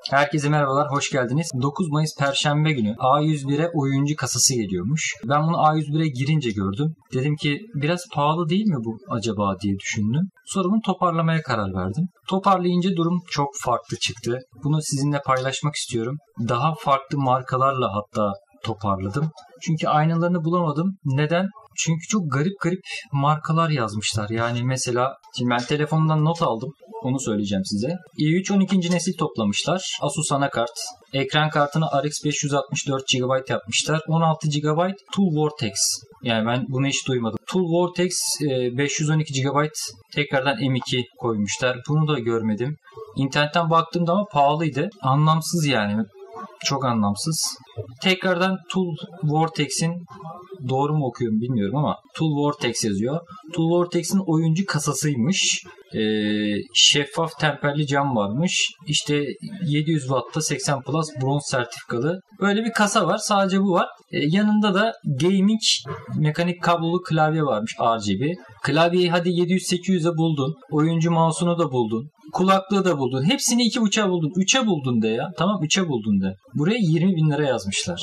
Herkese merhabalar, hoş geldiniz. 9 Mayıs Perşembe günü A101'e oyuncu kasası geliyormuş. Ben bunu A101'e girince gördüm. Dedim ki biraz pahalı değil mi bu acaba diye düşündüm. Sonra bunu toparlamaya karar verdim. Toparlayınca durum çok farklı çıktı. Bunu sizinle paylaşmak istiyorum. Daha farklı markalarla hatta toparladım. Çünkü aynalarını bulamadım. Neden? Çünkü çok garip markalar yazmışlar. Yani mesela şimdi ben telefonumdan not aldım. Onu söyleyeceğim size. i3 12. nesil toplamışlar. Asus anakart. Ekran kartını RX 564 GB yapmışlar. 16 GB Tool Vortex. Yani ben bunu hiç duymadım. Tool Vortex 512 GB tekrardan M2 koymuşlar. Bunu da görmedim. İnternetten baktığımda ama pahalıydı. Anlamsız yani. Çok anlamsız. Tekrardan Tool Vortex'in, doğru mu okuyorum bilmiyorum ama Tool Vortex yazıyor. Tool Vortex'in oyuncu kasasıymış. Şeffaf temperli cam varmış. İşte 700 Watt'ta 80 Plus bronz sertifikalı. Böyle bir kasa var. Sadece bu var. Yanında da gaming mekanik kablolu klavye varmış, RGB. Klavyeyi hadi 700-800'e buldun. Oyuncu mouse'unu da buldun. Kulaklığı da buldun. Hepsini 2.5'a buldun. 3'e buldun de ya. Tamam, 3'e buldun de. Buraya 20.000 lira yazmışlar.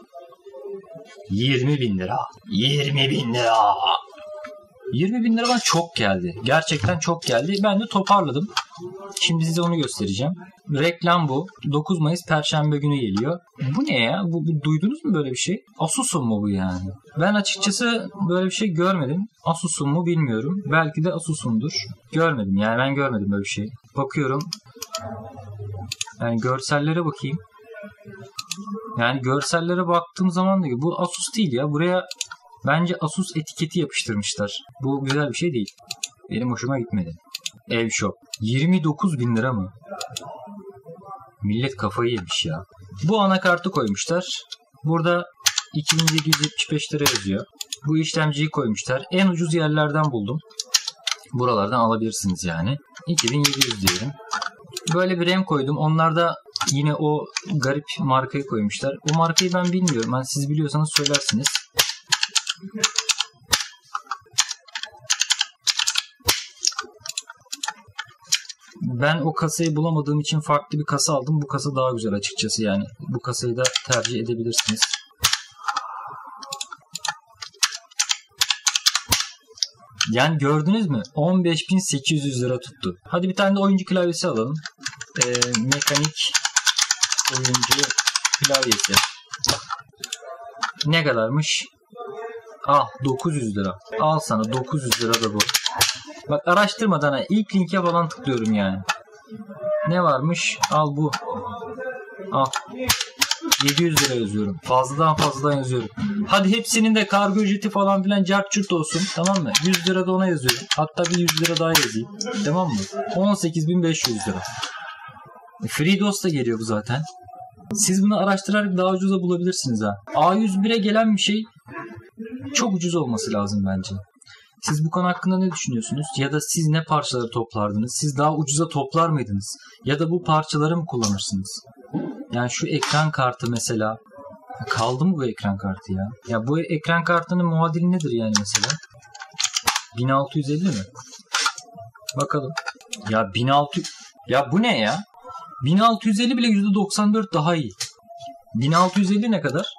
20.000 lira. 20.000 lira. 20.000 lira bana çok geldi. Gerçekten çok geldi. Ben de toparladım. Şimdi size onu göstereceğim. Reklam bu. 9 Mayıs Perşembe günü geliyor. Bu ne ya? Duydunuz mu böyle bir şey? Asus'un mu bu yani? Ben açıkçası böyle bir şey görmedim. Asus'un mu bilmiyorum. Belki de Asus'undur. Görmedim. Yani ben görmedim böyle bir şey. Bakıyorum. Yani görsellere bakayım. Yani görsellere baktığım zaman da bu Asus değil ya. Buraya bence Asus etiketi yapıştırmışlar. Bu güzel bir şey değil. Benim hoşuma gitmedi. Ev Shop. 29.000 lira mı? Millet kafayı yemiş ya. Bu anakartı koymuşlar. Burada 2775 lira yazıyor. Bu işlemciyi koymuşlar. En ucuz yerlerden buldum. Buralardan alabilirsiniz yani. 2700 diyelim. Böyle bir RAM koydum. Onlar da yine o garip markayı koymuşlar. O markayı ben bilmiyorum. Yani siz biliyorsanız söylersiniz. Ben o kasayı bulamadığım için farklı bir kasa aldım. Bu kasa daha güzel açıkçası yani. Bu kasayı da tercih edebilirsiniz. Yani gördünüz mü? 15.800 lira tuttu. Hadi bir tane de oyuncu klavyesi alalım. Mekanik oyuncu klavyesi. Ne kadarmış? Al 900 lira. Al sana 900 lira da bu. Bak araştırmadan ilk linke falan tıklıyorum yani. Ne varmış? Al bu. Al. 700 lira yazıyorum. Fazladan yazıyorum. Hadi hepsinin de kargo ücreti falan filan cart curt olsun. Tamam mı? 100 lira da ona yazıyorum. Hatta bir 100 lira daha yazayım. Tamam mı? 18.500 lira. FreeDOS da geliyor bu zaten. Siz bunu araştırarak daha ucuza bulabilirsiniz ha. A101'e gelen bir şey çok ucuz olması lazım bence. Siz bu konu hakkında ne düşünüyorsunuz? Ya da siz ne parçaları toplardınız? Siz daha ucuza toplar mıydınız? Ya da bu parçaları mı kullanırsınız? Yani şu ekran kartı mesela. Kaldı mı bu ekran kartı ya? Ya bu ekran kartının muadili nedir yani mesela? 1650 mi? Bakalım. Ya 1600... Ya bu ne ya? 1650 bile %94 daha iyi. 1650 ne kadar?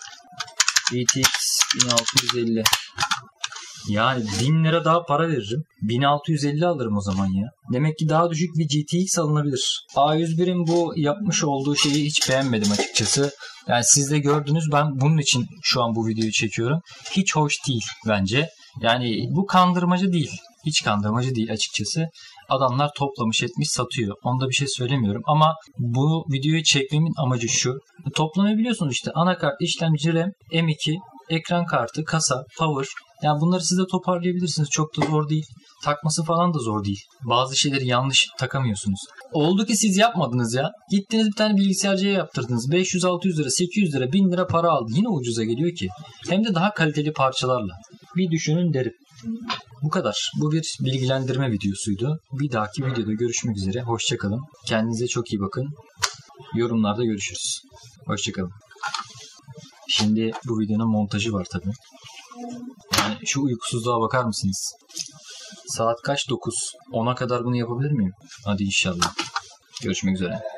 GTX 1650. Yani 1000 lira daha para veririm. 1650 alırım o zaman ya. Demek ki daha düşük bir GTX alınabilir. A101'in bu yapmış olduğu şeyi hiç beğenmedim açıkçası. Yani siz de gördünüz, ben bunun için şu an bu videoyu çekiyorum. Hiç hoş değil bence. Yani bu kandırmacı değil. Hiç kandırmacı değil açıkçası. Adamlar toplamış etmiş satıyor. Onda bir şey söylemiyorum ama bu videoyu çekmemin amacı şu. Toplamayı biliyorsunuz işte. Anakart, işlemci, RAM, M2, ekran kartı, kasa, power. Yani bunları siz de toparlayabilirsiniz. Çok da zor değil. Takması falan da zor değil. Bazı şeyleri yanlış takamıyorsunuz. Oldu ki siz yapmadınız ya. Gittiniz bir tane bilgisayarcıya yaptırdınız. 500-600 lira, 800 lira, 1000 lira para aldı. Yine ucuza geliyor ki. Hem de daha kaliteli parçalarla. Bir düşünün derim. Bu kadar. Bu bir bilgilendirme videosuydu. Bir dahaki videoda görüşmek üzere. Hoşçakalın. Kendinize çok iyi bakın. Yorumlarda görüşürüz. Hoşçakalın. Şimdi bu videonun montajı var tabii. Yani şu uykusuzluğa bakar mısınız? Saat kaç? 9. 10'a kadar bunu yapabilir miyim? Hadi inşallah. Görüşmek üzere.